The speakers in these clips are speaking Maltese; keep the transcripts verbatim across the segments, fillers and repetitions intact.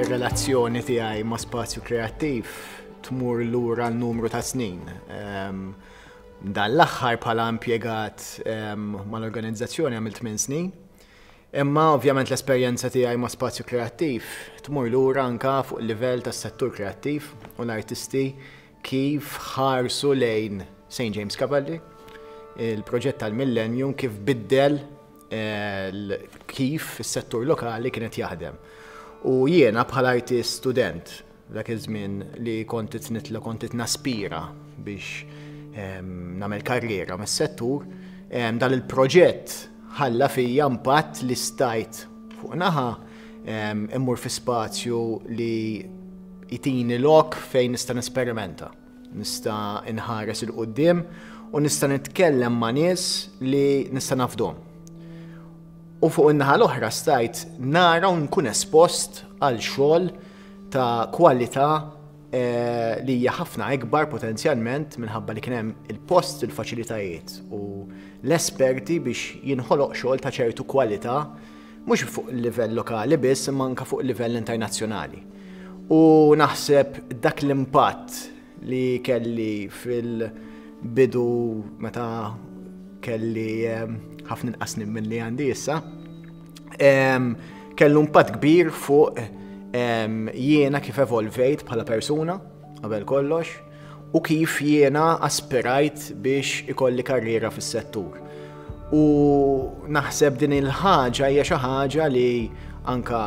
ir-relazzjoni tiegħi ma' spazju kreattiv tmur lura n-numru ta' snin. Dan l-aħħar bħala impjegat mal-organizzazzjoni għamilt minn snin. Imma ovvjament l-esperjenza tiegħi ma' spazju kreattiv tmur lura anka fuq il-livell tas-settur kreattiv u l-artisti kif ħarsu lejn Saint James Cavalli, il-proġett tal-Millennium kif biddel kif is-settur lokali kienet jaħdem. U jiena bħala artist student dak iż-żmien li kontit nitla kontit naspira biex nagħmel karriera mas-settur, dan il-proġett ħalla fija impatt li stajt fuq naħa immur fi spazju li jitini lok fejn nista' nesperimenta. Nista' inħares il-qudiem u nista' nitkellem ma' nies li nista' nafdhom. U fuq in-naħa l-oħra stajt nara u nkun espost għal xogħol ta' kwalità li hija ħafna ikbar potenzjalment minħabba li kien hemm il-post il-faċilitajiet u l-esperti biex jinħoloq xogħol ta' ċertu kwalità mhux fuq il-livell lokali biss imma anke fuq il-livell internazzjonali. U naħseb dak l-impatt li kelli fil-bidu meta kelli ħafna inqas minn li għandi issa, kellu impatt kbir fuq jiena kif evolvejt bħala persuna qabel kollox u kif jiena aspirajt biex ikolli karriera fis-settur. U naħseb din il-ħaġa hija xi ħaġa li anka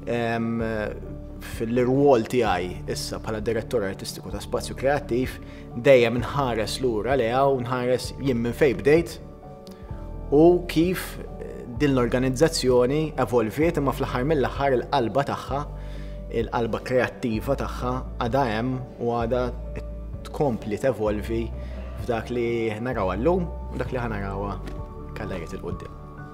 fil-rwol tiegħi issa bħala direttur artistiku ta' spazju kreattiv dejjem inħares lura leha u nħares jien minn fejn bdejt u kif din l-organizzazzjoni evolviet imma fl-aħħar mill-aħħar il-qalba tagħha, il-qalba kreattiva tagħha għadha hemm u għadha tkompli tevolvi f'dak li naraw llum u dak li ħanarawha kallariet il-qudiem.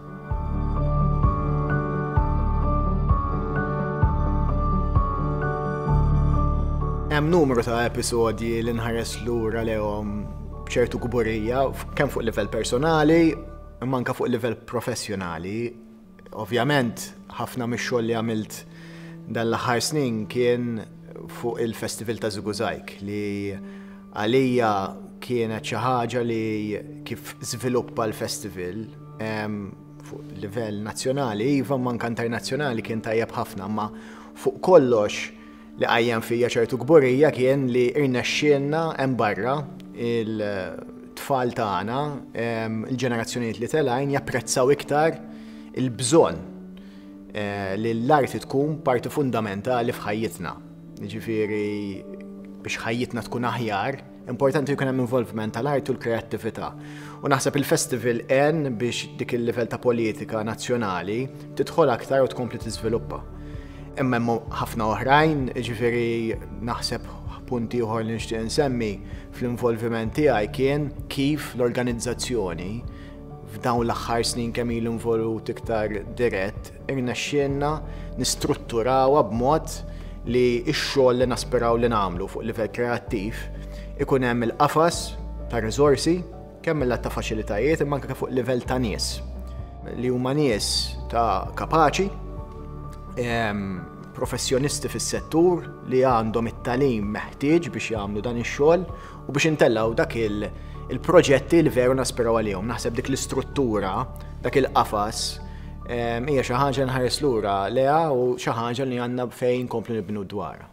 Hemm numru ta' episodji li nħares lura lehom b'ċertu kburija kemm fuq livell personali imma anke fuq livell professjonali. Ovvjament ħafna mix-xogħol li għamilt dan l-aħħar snin kien fuq il-Festival ta' Zuguzajk li għalija kienet xi ħaġa li kif żviluppa l-festival fuq livell nazzjonali iva ma anke internazzjonali kien tajjeb ħafna, ma fuq kollox li għajjan fija ċertu kburija kien li irnexxielna hemm barra il-tfal tagħna, il-ġenerazzjonijiet li telgħin japprezzaw iktar il-bżonn li l-arti tkun parti fundamentali f'ħajjitna. Jiġifieri biex ħajjitna tkun aħjar, importanti jkun hemm involvement tal-art u l-kreattività. U naħseb il-festival għen biex dik il-livell ta' politika nazzjonali tidħol aktar u tkompli tiżviluppa. Imma hemm ħafna oħrajn, ġifieri naħseb punti oħra li nixtieq insemmi fl-involviment tiegħi kien kif l-organizzazzjoni f'dawn l-aħħar snin kemm ilu involut iktar dirett irnexxielna nistrutturawha b'mod li x-xogħol li naspiraw li nagħmlu fuq livell kreattiv ikun hemm il-qafas ta' riżorsi kemm mill-lat ta' faċilitajiet imma anke fuq livell ta' nies li huma nies ta' kapaċi, professjonisti fis-settur li għandhom it-tagħlim meħtieġ biex jagħmlu dan ix-xogħol u biex intellaw dak il-proġetti li veru naspiraw għalihom. Naħseb dik l-istruttura, dak il-qafas hija xi ħaġa nħares lura leha u xi ħaġa li għandna fejn nkomplu nibnu dwarha.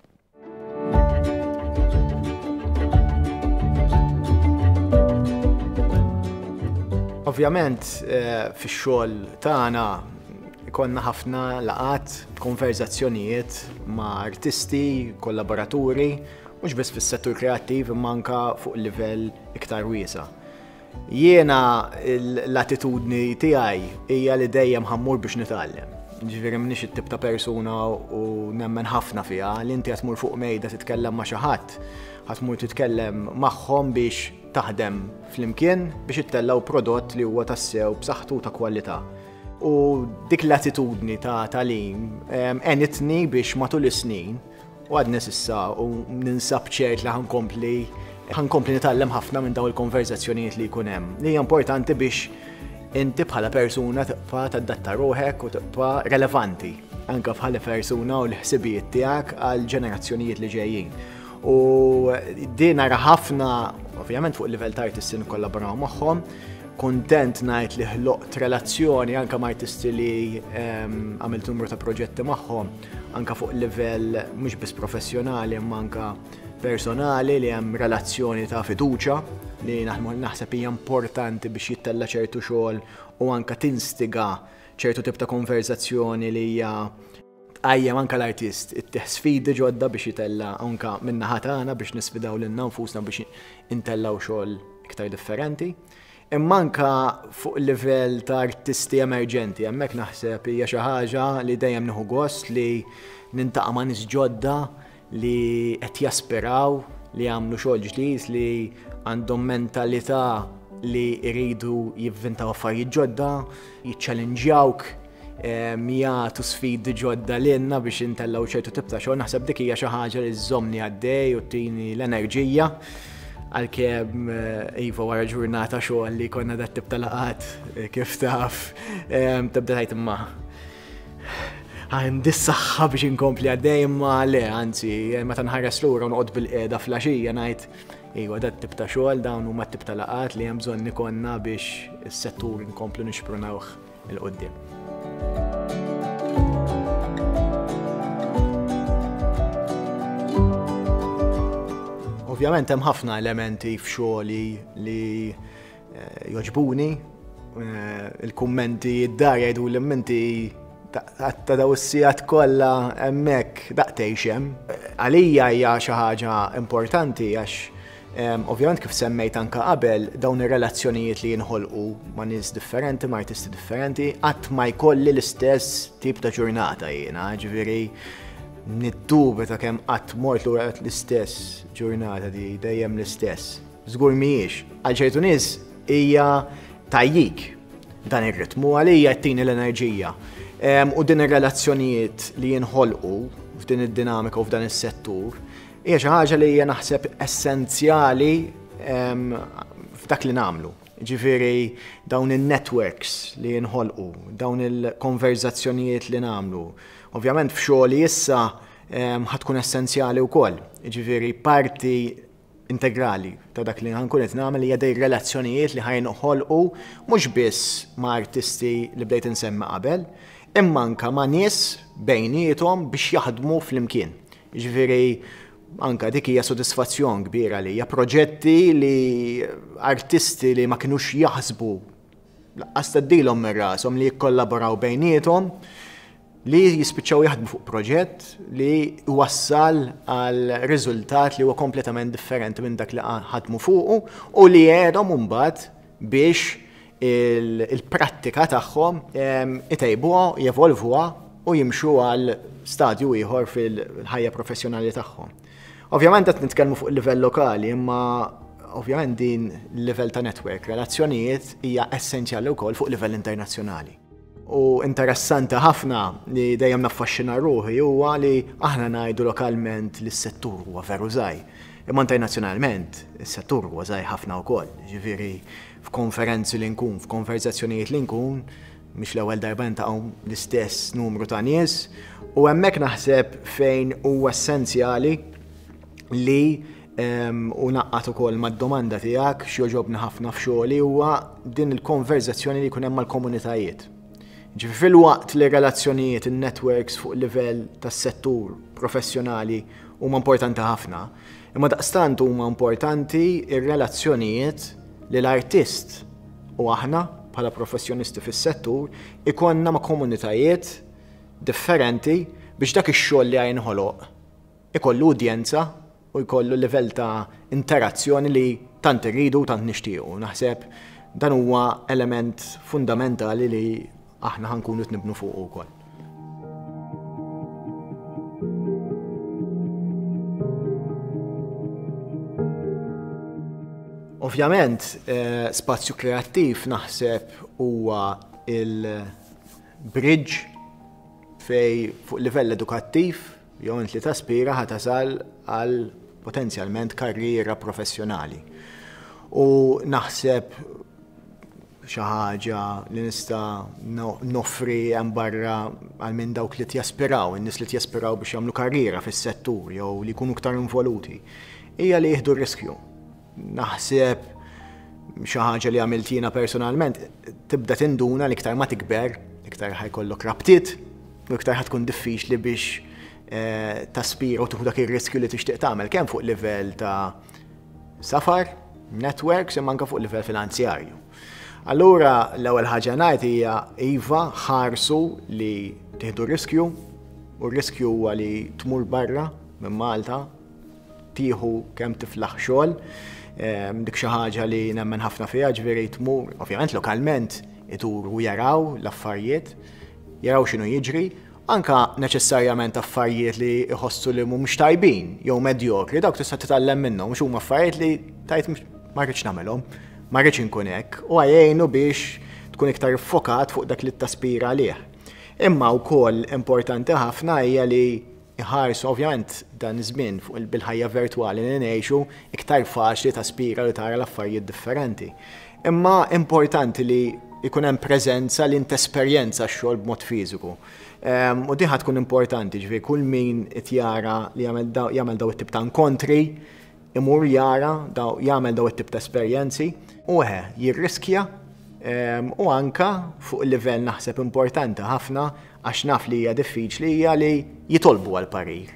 Ovvjament fix-xogħol tagħna konna ħafna laqat, konverzazzjonijiet ma' artisti, kollaboraturi, mhux biss fis-settur kreattiv imma anke fuq livell iktar wiesa'. Jiena l-attitudni tiegħi hija li dejjem ħammur biex nitgħallem. Ġifieri m'iniex it-tip ta' persuna u nemmen ħafna fiha li inti qed tmur fuq mejda titkellem ma' xi ħadd, ħadd tmur titkellem magħhom biex taħdem flimkien biex ittellaw prodott li huwa tassew b'saħħtu ta' kwalità. U dik l-attitudni ta' tagħlim għenitni biex matul is-snin u għadni s'issa u ninsab ċert li ħankompli ħankompli nitgħallem ħafna minn dawn il-konverzazzjonijiet li jkun hemm. Li hija importanti biex inti bħala persuna tibqa' tadatta ruħek u tibqa' relevanti anke bħala persuna u l-ħsibijiet tiegħek għal ġenerazzjonijiet li ġejjin. U din nara ħafna, ovvjament fuq il-livell ta' artisti nikkollaboraw magħhom, kuntent ngħid li ħloqt relazzjoni anke ma' artisti li għamilt numru ta' proġetti magħhom, anke fuq il-livell mhux biss professjonali imma anke personali li hemm relazzjoni ta' fiduċja li naħseb hija importanti biex jittella ċertu xogħol u anke tinstiga ċertu tip ta' konverzazzjoni li hija tqajjem anke l-artist ittieħ sfidi ġodda biex jitella anke min-naħa tagħna biex nisfidaw lilna nfusna biex intellaw xogħol iktar differenti. Imma anke fuq il-livell ta' artisti emerġenti, hemmhekk naħseb hija xi ħaġa li dejjem nieħu gost li nintaqa' ma' nies ġodda li qed jaspiraw li jagħmlu xogħol ġdid li għandhom mentalità li jridu jivvintaw affarijiet ġodda, jiċċallenġjawk, jagħtu sfidi ġodda lilna biex intellaw ċertu tip ta' xogħol. Naħseb dik hija xi ħaġa li żżommni għaddej u tini l-enerġija għalkemm iva wara ġurnata xogħol li konna dat tip ta' laqat kif taf tibda tgħid imma għandi s-saħħa biex inkompli għaddej imma le, anzi, meta nħares lura u noqgħod bil-qiegħda flaxija ngħid iva dat tip ta' xogħol dawn huma t-tip ta' laqat li hemm bżonn ikollna biex is-settur inkomplu nixprunawh il-qudiem. Ovvjament hemm ħafna elementi f'xogħli li jogħġbuni, il-kummenti id-dar jgħidu li minti ta' daw is-sigħat kollha hemmhekk daqtejx hemm. Għalija hija xi ħaġa importanti għax ovvjament kif semmejt anke qabel dawn ir-relazzjonijiet li jinħolqu ma' nies differenti, ma' artisti differenti, qatt ma jkolli l-istess tip ta' ġurnata jiena, ġifieri niddubita kemm qatt mort lura l-istess ġurnata di dejjem l-istess. Żgur mhijiex, għal ċertu nies hija tajjik dan ir-ritmu għalija ttini l-enerġija. U din ir-relazzjonijiet li jinħolqu f'din id-dinamika u f'dan is-settur hija xi ħaġa li hija naħseb essenzjali f'dak li nagħmlu. Ġifieri dawn in-networks li jinħolqu, dawn il-konverzazzjonijiet li nagħmlu. Ovvjament f'xogħli issa ħatkun essenzjali wkoll. Ġifieri parti integrali ta' dak li ħankun qed nagħmel hija dej relazzjonijiet li ħajnħolqu mhux biss ma' artisti li bdejt insemmi qabel, imma anke ma' nies bejniethom biex jaħdmu flimkien. Ġifieri anka dik hija sodisfazzjon kbira li hija proġetti li artisti li ma kinux jaħsbu laqqas tgħaddilhom minn rashom li jikkollaboraw bejniethom li jispiċċaw jaħdmu fuq proġett li wassal għal riżultat li huwa kompletament differenti minn dak li ħadmu fuqu u li għedhom mbagħad biex il-prattika tagħhom itejbuha, jevolvuha u jimxu għal stadju ieħor fil-ħajja professjonali tagħhom. Ovvjament qed nitkellmu fuq il-livell lokali, imma ovvjament din il-livell ta' network relazzjonijiet hija essenzjali wkoll fuq livell internazzjonali. U interessanti ħafna li dejjem naffaxxina ruħi huwa li aħna ngħidu lokalment li s-settur huwa veru żgħir. Imma internazzjonalment is-settur huwa żgħir ħafna wkoll. Ġifieri f'konferenzi li nkun, f'konverzazzjonijiet li nkun, mhix l-ewwel darba ntaqgħu l-istess numru ta' nies, u hemmhekk naħseb fejn huwa essenzjali li u naqqat ukoll mad-domanda tiegħek x'joġobni ħafna f'xogħli huwa din il-konverzazzjoni li jkun hemm mal-komunitajiet. Ġifieri fil-waqt li relazzjonijiet in-networks fuq livell tas-settur professjonali huma importanti ħafna, imma daqstant huma importanti ir-relazzjonijiet li l-artist u aħna bħala professjonisti fis-settur ikonna ma' komunitajiet differenti biex dak ix-xogħol li jinħoloq ikollu udjenza u jkollu livell ta' interazzjoni li tant irridu u tant nixtiequ. Naħseb dan huwa element fundamentali li aħna ħankunu tnibnu fuq ukoll. Ovvjament, spazju kreattiv naħseb huwa il-bridge fej fuq livell edukattiv jew int li taspira ħa tasal għal potenzjalment karriera professjonali. U naħseb xi ħaġa li nista' noffri hemm barra għal minn dawk li tjaspiraw, in-nies li tjaspiraw biex jagħmlu karriera fis-settur jew li jkunu iktar involuti, hija li jieħdu r-riskju. Naħseb xi ħaġa li għamilt jiena personalment tibda tinduna li iktar ma tikber, iktar ħajkollok rabtiet u iktar ħatkun diffiċli biex taspira u tieħu dak ir-riskju li tixtieq tagħmel kemm fuq livell ta' safar, networks imma anke fuq livell finanzjarju. Allura l-ewwel ħaġa ngħid hija iva ħarsu li tieħdu riskju u r-riskju huwa li tmur barra minn Malta, tieħu kemm tiflaħ xogħol, dik xi ħaġa li nemmen ħafna fiha ġifieri tmur, ovvjament lokalment ituru jaraw l-affarijiet, jaraw x'inhu jiġri, anka neċessarjament affarijiet li jħossu li mhumiex tajbin jew medjokri, dawk tista' titgħallem minnhom, mhux huma affarijiet li tajt ma rridx nagħmelhom. Ma rridx inkun hekk u għajjejnu biex tkun iktar iffokat fuq dak li taspira għalih. Imma wkoll importanti ħafna hija li iħarsu ovvjament dan iż-żmien fuq bil-ħajja virtwali li ngħixu iktar faċli taspira li tara l-affarijiet differenti. Imma importanti li jkun hemm preżenza li tesperjenza x-xogħol b'mod fiżiku. U di tkun importanti, ġifieri kull min qed jara li jagħmel daw it-tip ta' inkontri, imur jara jagħmel daw it-tip ta' esperjenzi u eħe jirriskja u anka fuq il-livell naħseb importanti ħafna għax naf li hija diffiċli hija li jitolbu għal parir.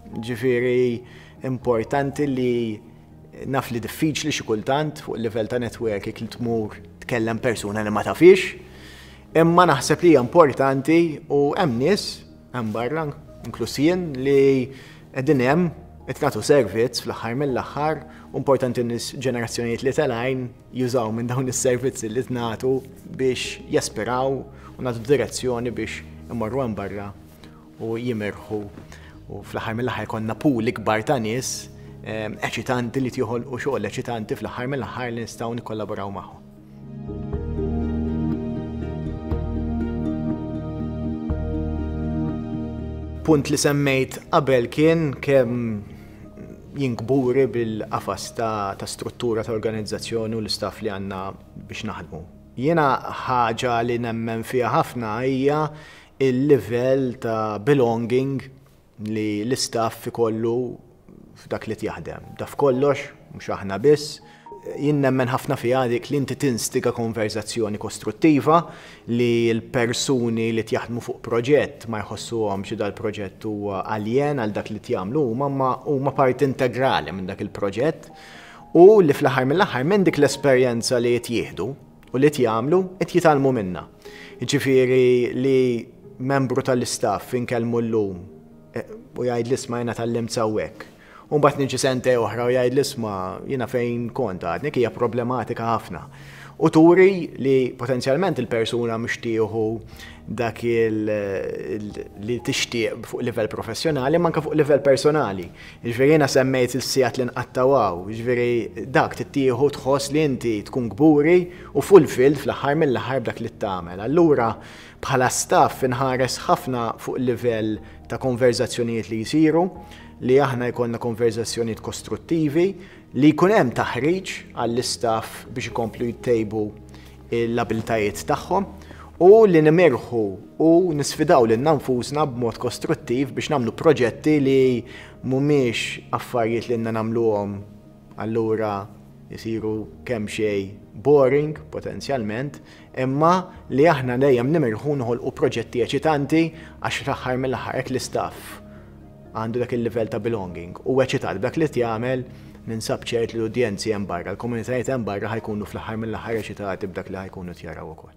Ġifieri importanti li naf li diffiċli xi kultant fuq il-livell ta' networking li tmur tkellem persuna li ma tafix, imma naħseb li hija importanti u hemm nies hemm barra inkluż jien li qegħdin hemm qed nagħtu servizz fl-aħħar mill-aħħar importanti n-nies ġenerazzjonijiet li telgħin jużaw minn dawn is-servizzi li tnagħtu biex jaspiraw u nagħtu direzzjoni biex imorru hemm barra u jimirħu u fl-aħħar mill-aħħar konna pool ikbar ta' nies eċitanti li tieħolqu xogħol eċitanti fl-aħħar mill-aħħar li nistgħu nikkollaboraw magħhom. Punt li semmejt qabel kien kemm jinkburi bil-qafas ta' struttura ta' organizzazzjoni u l-istaff li għandna biex naħdmu. Jiena ħaġa li nemmen fiha ħafna hija il-livell ta' belonging li l-istaff ikollu f'dak li jaħdem. Da f'kollox, mhux aħna biss, jien nemmen ħafna fiha dik li inti tinstiga konverzazzjoni kostruttiva li l-persuni li jaħdmu fuq proġett ma jħossuhom xi dal-proġett huwa għaljen għal dak li jagħmlu huma huma parti integrali minn dak il-proġett u li fl-aħħar mill-aħħar minn dik l-esperjenza li qed jieħdu u li jagħmlu qed jitalmu minnha. Jiġifieri li membru tal-istaff inkellmu llum u jgħid l-isma' jiena tallimt sewwek. U mbagħad niġi sente oħra u jgħid l-isma' jiena fejn kont għadni hija problematika ħafna. U turi li potenzjalment il-persuna mhux tieħu dak li tixtieq fuq livell professjonali manka fuq livell personali. Jiġifieri jiena semmejt il-sigħat li nqattawgħu, jiġifieri dak tittieħu tħoss li inti tkun gburi u fulfilled fl-aħħar mill-aħħar b'dak li tagħmel. Allura bħala staff inħares ħafna fuq il-livell ta' konverzazzjonijiet li jsiru, li aħna jkollna konverzazzjonijiet kostruttivi, li jkun hemm taħriġ għall-istaff biex ikomplu jittejbu l-abiltajiet tagħhom u li nimirħu u nisfidaw lil nfusna b'mod kostruttiv biex nagħmlu proġetti li mhumiex affarijiet li nagħmluhom allura jisiru kemm xejn boring potenzjalment, imma li aħna dejjem nimirħu noħolqu proġetti eċitanti għax l-aħħar mill-aħħar hekk l-istaff għandu dak il-livell ta' belonging u eċitat dak li jagħmel ninsab ċert li l-udjenzi hemm barra, l-komunitajiet hemm barra ħajkunu fl-aħħar mill-aħħar eċitati b'dak li ħajkunu tjaraw ukoll.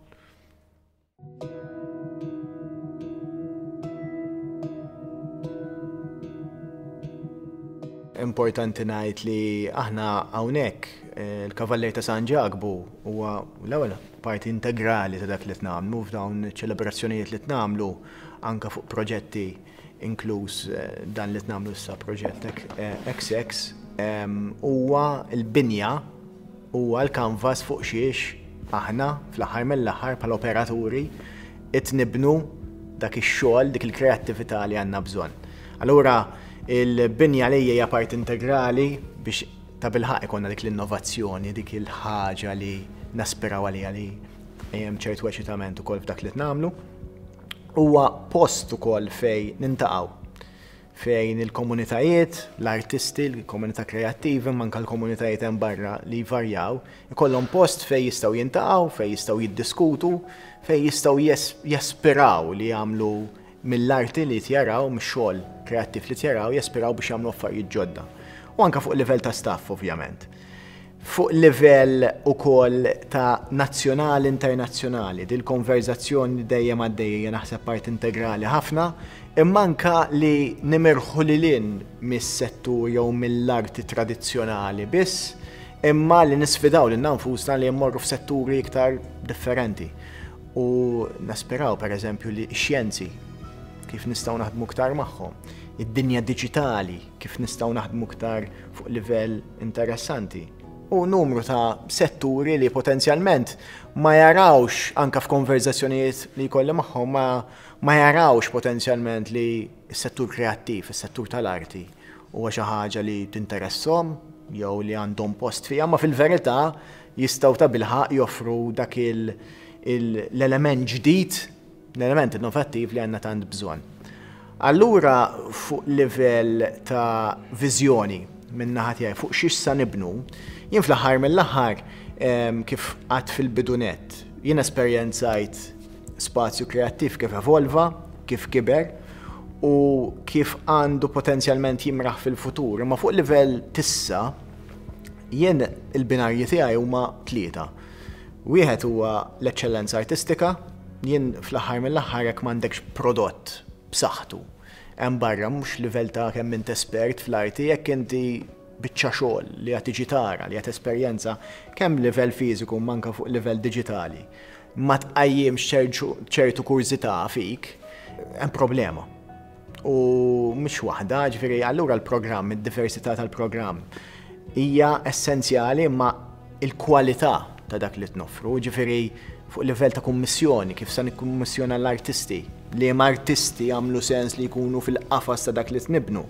Importanti ngħid li aħna hawnhekk il-Kavallery ta' San Ġagbu huwa l-ewwel parti integrali ta' dak li tnagħmlu f'dawn iċ-ċelebrazzjonijiet li tnagħmlu anke fuq proġetti inkluż dan li tnagħmlu issa proġett X X huwa l-binja huwa l-kanvas fuq xiex aħna fl-aħħar mill-aħħar bħala operaturi qed nibnu dak ix-xogħol dik il-kreattività li għandna bżonn. Allura il-binja li hija part integrali biex ta' bilħaq ikonna dik l-innovazzjoni, dik il-ħaġa li naspiraw għalija li hemm ċertu eċitament ukoll f'dak li tnamlu. Huwa post ukoll fejn nintaqgħu fejn il-komunitajiet, l-artisti, l-komunità kreattivi, manka l-komunitajiet hemm barra li jvarjaw, ikollhom post fejn jistgħu jintaqgħu, fejn jistgħu jiddiskutu, fejn jistgħu jespiraw li jagħmlu mill-arti li tjaraw, mix-xogħol kreattiv li tjaraw, jespiraw biex jagħmlu affarijiet ġodda. U anke fuq livell ta' staff, ovvjament. Fuq livell ukoll ta' nazzjonali internazzjonali, dil konverzazzjoni dejjem għaddejja naħseb part integrali ħafna, imma anke li nimirħu lilin mis-settur jew mill-arti tradizzjonali biss, imma li nisfidaw lil nfusna li jmorru f'setturi iktar differenti. U naspiraw pereżempju li x-xjenzi kif nistgħu naħdmu iktar magħhom, id-dinja diġitali kif nistgħu naħdmu iktar fuq livell interessanti. U numru ta' setturi li potenzjalment ma jarawx anka f'konverzazzjonijiet li jkolli magħhom ma, ma jarawx potenzjalment li s-settur kreattiv, is-settur tal-arti huwa xi ħaġa li tinteresshom jew li għandhom post fiha, ma fil-verità jistgħu ta' bilħaq joffru dak l-element ġdid, l-element innovattiv li għandna tant bżonn. Allura fuq livell ta' viżjoni minn naħa tiegħi fuq x'ix sa nibnu, jien fl-aħħar mill-aħħar kif qatt fil-bidunet, jien esperjenzajt spazju kreattiv kif evolva, kif kiber u kif għandu potenzjalment jimraħ fil-futur. Imma fuq livell tissa, jien il-binarji tiegħi huma tlieta. Wieħed huwa l-eċċellenza artistika, jien fl-aħħar mill-aħħar jekk m'għandekx prodott b'saħħtu. Hemm barra mhux livell ta' kemm int espert fl-arti, jekk inti biċċa xogħol li qed tiġi tara, li qed esperjenza kemm livell fiżiku manka fuq livell diġitali, ma tqajjimx ċertu kurzità fik, hemm problema. U mhux waħda, ġifieri allura l-programm, id-diversità tal-programm hija essenzjali ma il-kwalità ta' dak li tnoffru, ġifieri fuq livell ta' kummissjoni, kif se nikkummissjona l-artisti, li hemm artisti jagħmlu sens li jkunu fil-qafas ta' dak li tnibnu.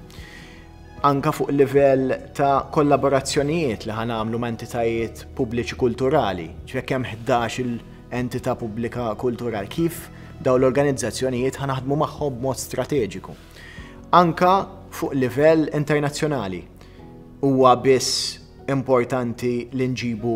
Anka fuq livell ta' kollaborazzjonijiet li ħanamlu ma' entitajiet pubbliċi kulturali, ġifieri kemm ħdax-il entità pubblika kulturali, kif daw l-organizzazzjonijiet ħanaħdmu magħhom b'mod strateġiku. Anka fuq livell internazzjonali huwa biss importanti li nġibu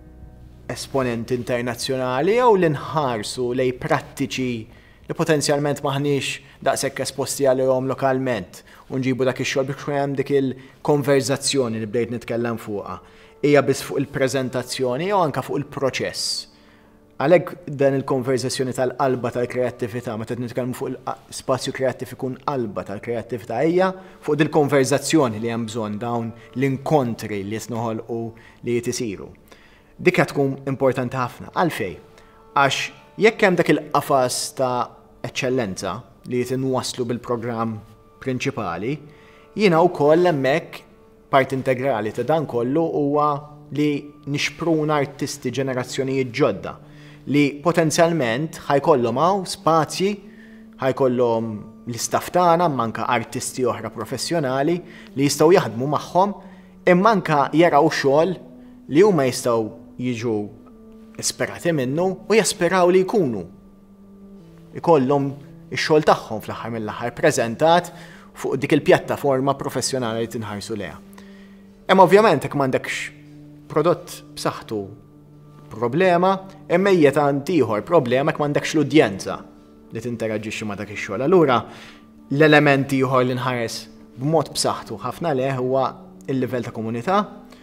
esponenti internazzjonali jew li nħarsu lej prattiċi li potenzjalment maħniex daqshekk esposti għalihom lokalment u nġibu dak ix-xogħol biex hemm dik il-konverzazzjoni li bdejt nitkellem fuqha. Hija biss fuq il-preżentazzjoni jew anke fuq il-proċess. Għalhekk dan il-konverzazzjoni tal-qalba tal-kreattività, meta nitkellmu fuq il-spazju kreattiv ikun qalba tal-kreattività hija fuq din il-konverzazzjoni li hemm bżonn dawn l-inkontri li jisnoħolqu li jitisiru. Dik qed tkun importanti ħafna. Għalfejn? Għax jekk hemm dak il-qafas ta' eċċellenza li tinwasslu bil-programm prinċipali, jiena wkoll hemmhekk part integrali ta' dan kollu huwa li nixpruna artisti ġenerazzjonijiet ġodda li potenzjalment ħajkollhom hawn spazji, ħajkollhom l-istaff tagħna manka artisti oħra professjonali li jistgħu jaħdmu magħhom imma anke jaraw xogħol li huma jistgħu jiġu isperati minnu u jaspiraw li jkunu. Ikollhom ix-xogħol tagħhom fl-aħħar mill-aħħar preżentat fuq dik il-pjattaforma professjonali li tinħarsu leha. Imma ovvjament jekk m'għandekx prodott b'saħħtu problema, imma hija tant ieħor problema jekk m'għandekx l-udjenza li tinteraġixxi ma' dak ix-xogħol. Allura l-element ieħor li nħares b'mod b'saħħtu ħafna leh huwa il-livell ta' komunità.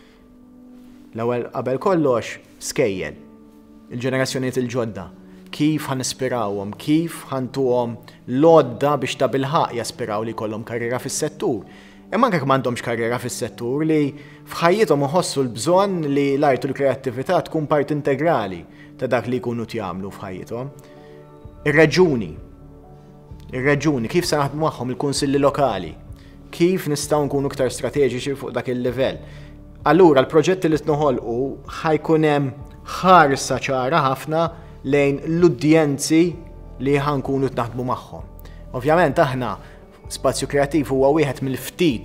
L-ewwel qabel kollox skejjel, il-ġenerazzjonijiet il-ġodda, kif ħanispirawhom, kif ħantuhom l-għodda biex ta' bilħaq jaspiraw li jkollhom karriera fis-settur. Imma anke m'għandhomx karriera fis-settur li f'ħajjithom iħossu l-bżonn li l-art u l-kreattività tkun part integrali ta' dak li jkunu jagħmlu f'ħajjithom. Ir-reġuni. Ir-reġuni kif se naħdmu magħhom il-kunsilli lokali, kif nistgħu nkunu iktar strateġiċi fuq dak il-livell. Allura l-proġetti li tnoħolqu ħajkun hemm ħarsa ċara ħafna lejn l-udjenzi li ħankunu naħdmu magħhom. Ovvjament aħna Spazju Kreattiv huwa wieħed mill-ftit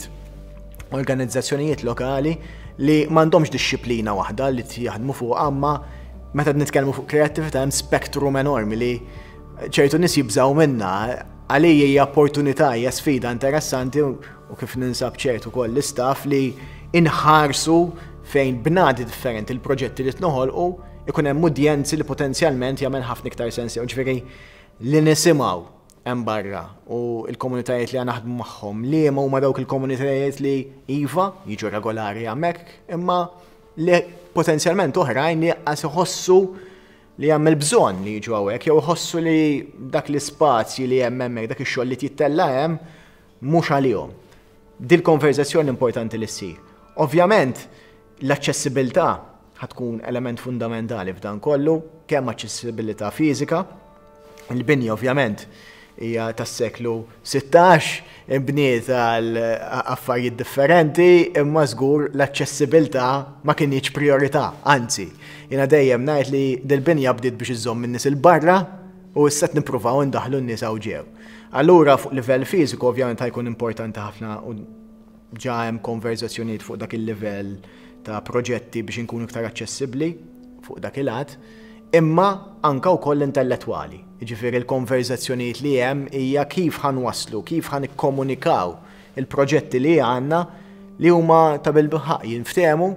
organizzazzjonijiet lokali li m'għandhomx disċiplina waħda li jaħdmu fuq, imma meta nitkellmu fuq kreattività hemm spektrum enormi li ċertu nies jibżgħu minnha, għalija hija opportunità, hija sfida interessanti u kif ninsab ċertu koll l-istaff li inħarsu fejn bnadi differenti il-proġetti li tnoħolqu ikun hemm udjenzi li potenzjalment jagħmel ħafna iktar sens, ġifieri li nisimgħu hemm barra u l-komunitajiet li naħdmu magħhom li huma dawk il-komunitajiet li iva jiġu regolari hemmhekk imma li potenzjalment oħrajn li qas iħossu li hemm il-bżonn li jiġu hawnhekk jew iħossu li dak l-ispazji li hemm hemmhekk dak ix-xogħol li tittella hemm mhux għalihom. Din konverzazzjoni importanti li ssir. Ovvjament l-aċċessibilità ħatkun element fundamentali f'dan kollu, kemm aċċessibilità fiżika, il-binja ovvjament hija tas-seklu sittax, imbniet għal affarijiet differenti, imma żgur l-aċċessibilità ma kienx priorità, anzi, jiena dejjem ngħid li dil-binja bdiet biex iżomm in-nies il-barra u issa qed nippruvaw indaħħlu n-nies hawn ġew. Allura fuq livell fiżiku ovvjament ħajkun importanti ħafna u ġa hemm konverzazzjonijiet fuq dak il-livell ta' proġetti biex inkunu iktar aċċessibbli fuq dak il-għad, imma anka wkoll intellettwali. Jiġifieri l-konverzazzjonijiet li hemm hija kif ħanwasslu, kif ħanikkomunikaw il-proġetti li għandna li huma ta' bil-ħaq jinftehmu,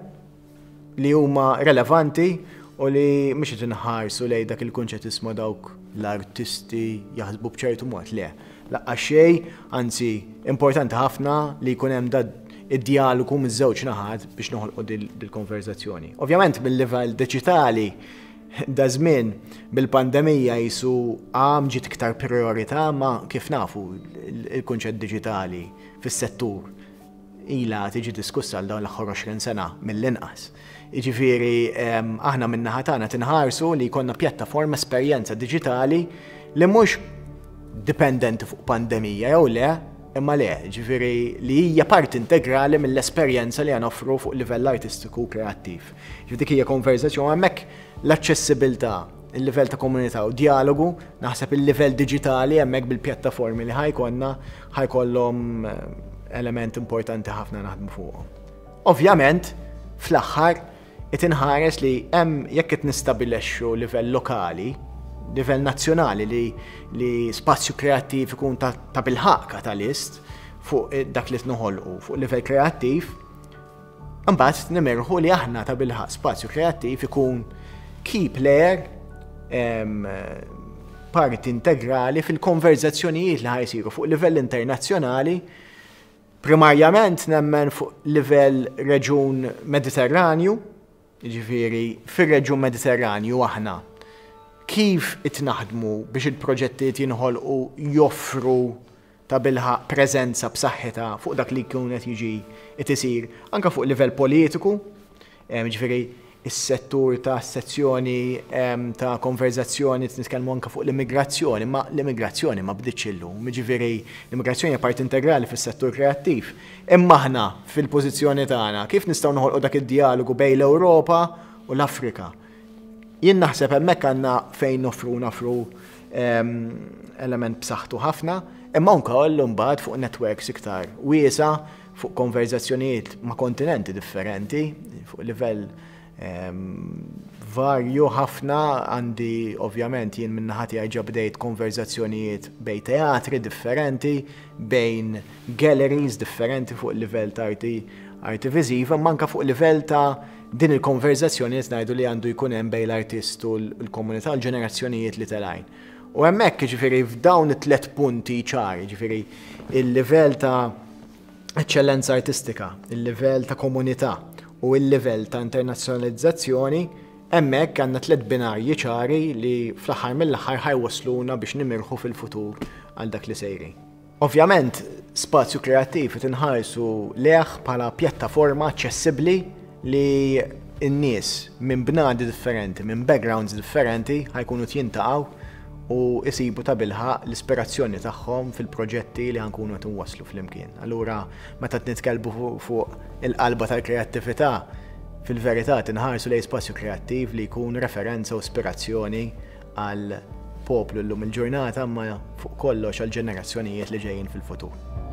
li huma relevanti u li mhux qed inħarsu lejn dak il-kunċett isma' dawk l-artisti jaħsbu b'ċertu mod le. Laqqa xejn, anzi importanti ħafna li jkun hemm da id-dialogu miż-żewġ naħat biex noħolqu dil-konverzazzjoni. Ovvjament bil-livell diġitali da żmien bil-pandemija jisu għam ġiet iktar priorità ma kif nafu il-kunċett diġitali fis-settur ilha tiġi diskussa għal dawn l-aħħar għoxrin sena mill-inqas. Jiġifieri aħna min-naħa tagħna tinħarsu li jkollna pjattaforma esperjenza diġitali li mhux dipendenti fuq pandemija jew le, imma le, ġifieri li hija parti integrali mill-esperjenza li offru fuq livell artistiku u kreattiv. Ġifieri dik hija konverzazzjoni hemmhekk l-aċċessibilità, il-livell ta' komunità u dialogu, naħseb il-livell diġitali hemmhekk bil-pjattaformi li ħajkonna ħajkollhom element importanti ħafna naħdmu fuqhom. Ovvjament, fl-aħħar qed inħares li hemm jekk qed nistabilexxu livell lokali, livell nazzjonali li li spazju kreattiv ikun ta', ta bil-ħaq katalist fuq dak li tnoħolqu fuq livell kreattiv, imbagħad nimirħu li aħna ta' bil-ħaq spazju kreattiv ikun key player um, parti integrali fil-konverzazzjonijiet li ħajsiru fuq livell internazzjonali, primarjament nemmen fuq livell reġun Mediterranju, ġifieri fir-reġun Mediterranju aħna kif itnaħdmu biex il-proġetti jinħolqu joffru ta' bilħaq preżenza b'saħħitha fuq dak li jkun qed jiġi qed isir anke fuq livell politiku, ġifieri is-settur ta' sezzjoni ta' konverzazzjoni nitkellmu anke fuq l-immigrazzjoni, ma l-immigrazzjoni ma bdietx illum, ġifieri l-immigrazzjoni hija parti integrali fis-settur kreattiv. Imma aħna fil-pożizzjoni tagħna kif nistgħu noħolqu dak id-dialogu bejn l-Ewropa u l-Afrika. Jien naħseb hemmhekk għandna fejn nofru nafru element b'saħħtu ħafna, imma wkoll mbagħad fuq networks iktar wiesa, fuq konverzazzjonijiet ma' kontinenti differenti, fuq livell varju ħafna għandi ovvjament jien minn naħa tiegħi ġa bdejt konverzazzjonijiet bejn teatri differenti, bejn galleries differenti fuq livell ta' arti arti viżiva, manka fuq livell ta' din il-konverzazzjoni ngħidu li għandu jkun hemm bejn l-artist u l-komunità l-ġenerazzjonijiet li telgħin. U hemmhekk ġifieri f'dawn it-tliet punti ċari, ġifieri il-livell ta' eċċellenza artistika, il-livell ta' komunità u il-livell ta' internazzjonalizzazzjoni, hemmhekk għandna tliet binarji ċari li fl-aħħar mill-aħħar ħajwasluna biex nimirħu fil-futur għal dak li sejri. Ovvjament, spazju kreattiv tinħarsu leħ bħala pjattaforma aċċessibbli li n-nies minn bnadi differenti, minn backgrounds differenti ħajkunu jintaqgħu u jisibu ta' bilħaq l-ispirazzjoni tagħhom fil-proġetti li ħankunu qed inwasslu flimkien. Allura meta nitkellmu fuq il-qalba tal-kreattività, fil-verità tinħarsu lejn spazju kreattiv li jkun referenza u ispirazzjoni għal poplu llum il-ġurnata, ma fuq kollox għal ġenerazzjonijiet li ġejjin fil-futur.